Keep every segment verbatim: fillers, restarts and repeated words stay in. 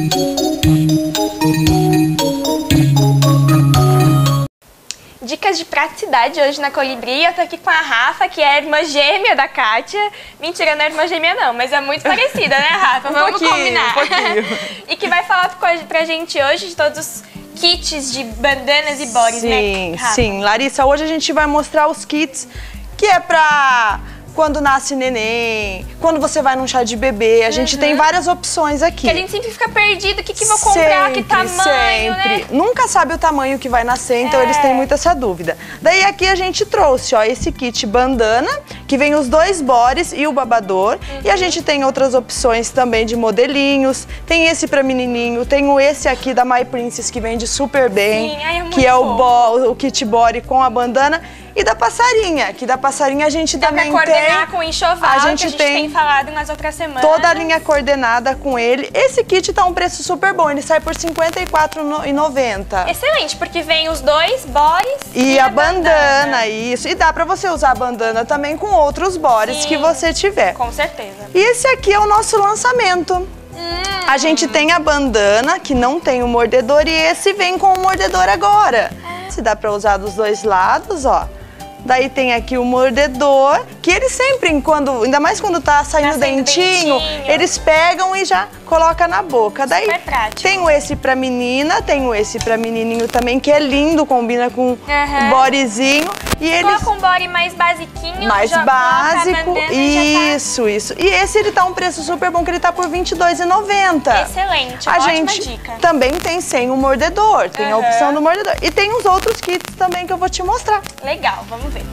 Dicas de praticidade hoje na Colibri. Eu tô aqui com a Rafa, que é a irmã gêmea da Kátia. Mentira, não é irmã gêmea não, mas é muito parecida, né, Rafa? um Vamos pouquinho, combinar. Um pouquinho. E que vai falar pra gente hoje de todos os kits de bandanas e bodies, sim, né, Sim, Rafa? sim. Larissa, hoje a gente vai mostrar os kits que é pra quando nasce neném, quando você vai num chá de bebê. A gente Uhum. tem várias opções aqui. Que a gente sempre fica perdido, o que que vou comprar, sempre, que tamanho, sempre. né? Nunca sabe o tamanho que vai nascer, então É. eles têm muito essa dúvida. Daí aqui a gente trouxe, ó, esse kit bandana, que vem os dois bodies e o babador. Uhum. E a gente tem outras opções também de modelinhos. Tem esse pra menininho, tem o esse aqui da My Princess, que vende super bem. Sim, ai, é muito que é o, fofo. bo o kit body com a bandana. E da passarinha, que da passarinha a gente Dá também pra coordenar tem. com o enxoval, a gente que a gente tem tem falado nas outras semanas. toda a linha coordenada com ele. Esse kit tá um preço super bom, ele sai por cinquenta e quatro reais e noventa centavos. Excelente, porque vem os dois bodies E, e a a bandana, bandana. isso. E dá pra você usar a bandana também com outros bodies Sim, que você tiver. com certeza. E esse aqui é o nosso lançamento. Hum. A gente tem a bandana, que não tem o mordedor, e esse vem com o mordedor agora. Ah. Se dá pra usar dos dois lados, ó. Daí tem aqui o mordedor, que eles sempre, quando, ainda mais quando tá saindo Tá saindo dentinho, dentinho. eles pegam e já colocam na boca. Daí Super prático. tenho esse pra menina, tenho esse pra menininho também, que é lindo, combina com Uhum. o bodyzinho. E eles... Coloca um body mais basiquinho, mais já coloca a básico, bandana e já tá... isso, isso. E esse ele tá um preço super bom, que ele tá por vinte e dois reais e noventa centavos. Excelente, A ótima gente dica. também tem sem o mordedor, tem a Uhum. opção do mordedor. E tem os outros kits também que eu vou te mostrar. Legal, vamos ver.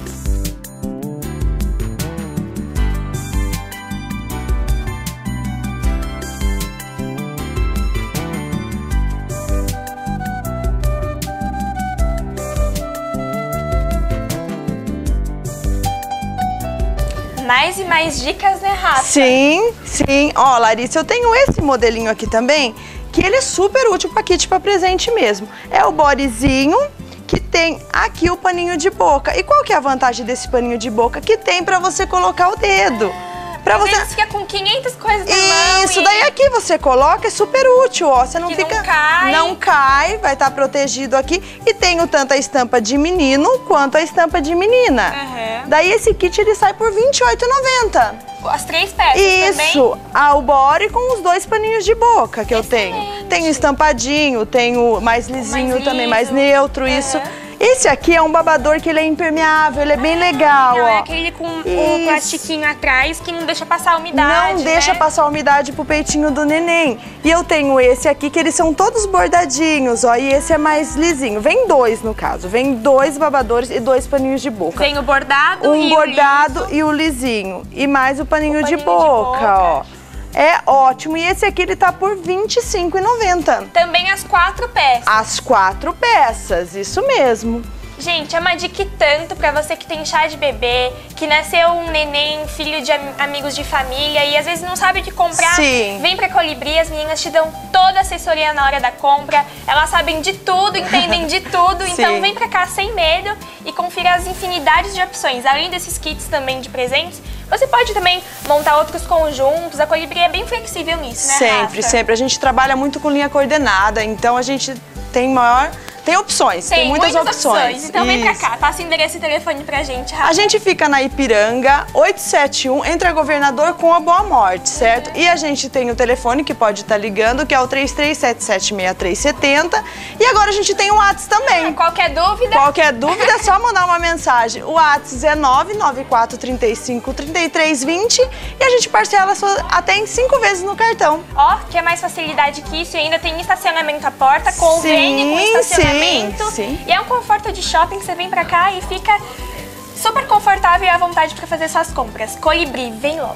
Mais e mais dicas, né, Rafa? Sim, sim. Ó, Larissa, eu tenho esse modelinho aqui também, que ele é super útil para kit para presente mesmo. É o bodyzinho, que tem aqui o paninho de boca. E qual que é a vantagem desse paninho de boca? Que tem para você colocar o dedo. Pra Às você... vezes fica com quinhentas coisas na mão. Isso, e... daí aqui você coloca, é super útil, ó. Você não Que fica. não cai. Não cai, vai estar protegido aqui. E tem o tanto a estampa de menino quanto a estampa de menina. Uhum. Daí esse kit ele sai por vinte e oito reais e noventa centavos. As três peças também. Isso, ah, o body com os dois paninhos de boca que eu tenho. Excelente. Tenho estampadinho, tenho mais lisinho mais também, liso. mais neutro, Uhum. isso. Esse aqui é um babador que ele é impermeável, ele é bem legal, Não, ó. é aquele com o Isso. plastiquinho atrás que não deixa passar a umidade, Não deixa né? passar a umidade pro peitinho do neném. E eu tenho esse aqui, que eles são todos bordadinhos, ó. E esse é mais lisinho. Vem dois, no caso. Vem dois babadores e dois paninhos de boca. Vem o bordado Um e bordado o liso. e o lisinho. E mais o paninho, O de, paninho de boca, boca. ó. É ótimo. E esse aqui, ele tá por vinte e cinco reais e noventa centavos. Também as quatro peças. As quatro peças, isso mesmo. Gente, é uma dica e tanto pra você que tem chá de bebê, que nasceu um neném, filho de am amigos de família e às vezes não sabe o que comprar. Sim. Vem pra Colibri, as meninas te dão toda a assessoria na hora da compra. Elas sabem de tudo, entendem de tudo. Então Sim. vem pra cá sem medo e confira as infinidades de opções. Além desses kits também de presentes, você pode também montar outros conjuntos. A Colibri é bem flexível nisso, né, Sempre, Rafa? sempre. A gente trabalha muito com linha coordenada, então a gente tem maior... Tem opções, tem, Tem muitas, muitas, opções. opções. Então vem pra Isso. cá, passa o endereço e telefone pra gente, Rafa. A gente fica na Ipiranga, oitocentos e setenta e um, entre a Governador com a Boa Morte, certo? E a gente tem o telefone que pode estar ligando, que é o três três sete sete, seis três sete zero. E agora a gente tem o WhatsApp também. Qualquer dúvida? Qualquer dúvida é só mandar uma mensagem. O WhatsApp é nove nove quatro três cinco, três três dois zero e a gente parcela até em cinco vezes no cartão. Ó, que é mais facilidade que isso e ainda tem estacionamento à porta, convênio com Sim, estacionamento. sim, sim. E é um conforto de shopping, você vem pra cá e fica super confortável e à vontade pra fazer suas compras. Colibri, vem logo.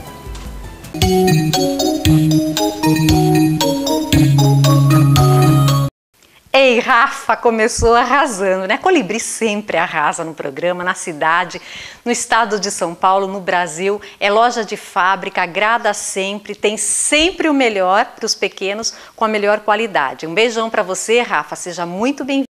Ei, Rafa começou arrasando, né? Colibri sempre arrasa no programa, na cidade, no estado de São Paulo, no Brasil. É loja de fábrica, agrada sempre, tem sempre o melhor para os pequenos com a melhor qualidade. Um beijão para você, Rafa, seja muito bem-vindo.